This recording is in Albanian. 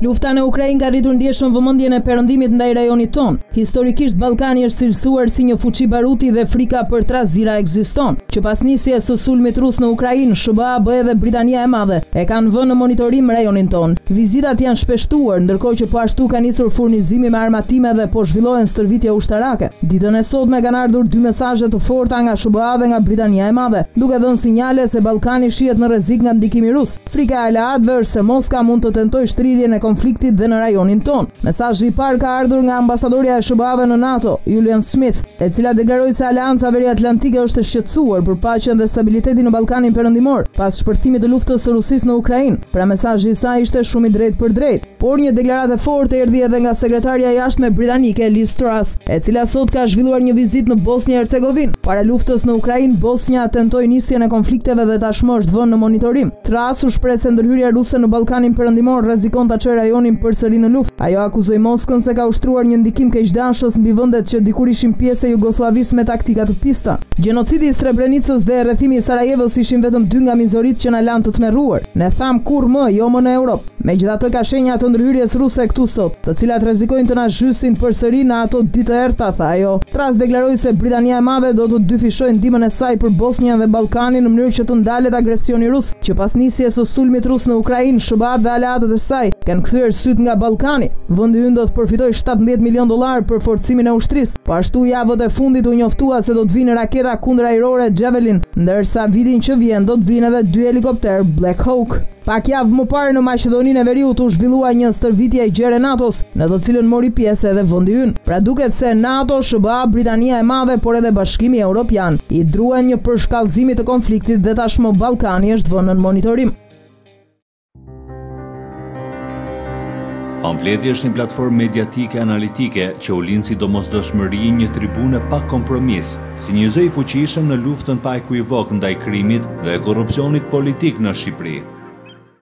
Lufta në Ukrainë ka rritur ndjeshëm vëmendjen e perëndimit ndaj rajonit ton. Historikisht Ballkani është cilësuar si një fuqi baruti dhe frika për trazira ekziston. Që pas nisjes së sulmit rus në Ukrainë, SBA, BE dhe Britania e Madhe e kanë vënë në monitorim rajonin ton. Vizitat janë shpeshtuar, ndërkohë që po ashtu ka nisur furnizimi me armatime dhe po zhvillohen stërvitje ushtarake. Ditën e sotme kanë ardhur dy mesazhe të forta nga SBA dhe nga Britania e Madhe, duke dhënë sinjale se Ballkani shihet në rrezik nga ndikimi rus. Frika e aleatëve është se Moska mund të tentojë shtrirjen e konfliktit dhe në rajonin ton. Mesazhi i parë ka ardhur nga ambasadorja e SBA-ve në NATO, Julian Smith, e cila deklaroi se Aleanca Veriatlantike është e shqetësuar për paqen dhe stabilitetin në Ballkanin Perëndimor pas shpërthimit të luftës së Rusisë në Ukrainë. Pra mesazhi i saj ishte shumë i drejtë për drejtë, por një deklaratë e fortë erdhi edhe nga sekretarja e jashtme britanike Liz Truss, e cila sot ka zhvilluar një vizitë në Bosnjë-Hercegovinë. Para luftës në Ukrainë, Bosnja tentoi nisjen e konflikteve dhe tashmë është vënë në monitorim. Truss u shpreh se ndërhyrja ruse në Ballkanin Perëndimor rrezikon ta çojë rajonin përsëri në luftë. Ajo akuzoi Moskën se ka ushtruar një ndikim keqdashës mbi vendet që dikur ishin pjesë e Jugosllavisë me taktika të pista. Gjenocidi i Srebrenicës dhe rrethimi i Sarajevos ishin vetëm dy nga mizoritë që na lanë të tmerruar. Ne tham kur më, jo më në Europë. Megjithatë ka shenja të ndërhyrjes ruse këtu sot, të cilat rrezikojnë të na zhysin përsëri në ato ditë të errta, tha ajo. Truss deklaroi se Britania e Madhe do të dyfishojë ndihmën e saj për Bosnjën dhe Ballkanin në mënyrë që të ndalet agresioni rus, që pas nisjes së sulmit rus në Ukrainë, SBA dhe aleatët e saj kanë kthyer syt nga Ballkani. Vendi ynë do të përfitojë $17 milion për forcimin e ushtrisë. Po ashtu javët e fundit u njoftua se do të vinë raketa kundërajrore Javelin, ndërsa vitin që vjen do të vinë edhe 2 helikopter Black Hawk. Pak javë më parë në Maqedoninë e Veriut u zhvillua një stërvitje e gjerë e NATO-s, në të cilën mori pjesë edhe vendi ynë. Pra duket se NATO, SBA, Britania e Madhe, por edhe Bashkimi Evropian i druan një përshkallëzimi të konfliktit dhe tashmë Ballkani është vënë në monitorim. Pamfleti është një platformë mediatike analitike që u lind si domosdoshmëri një tribune pa kompromis, si një zë i fuqishëm në luftën pa ekivok ndaj krimit dhe korrupsionit politik në Shqipëri.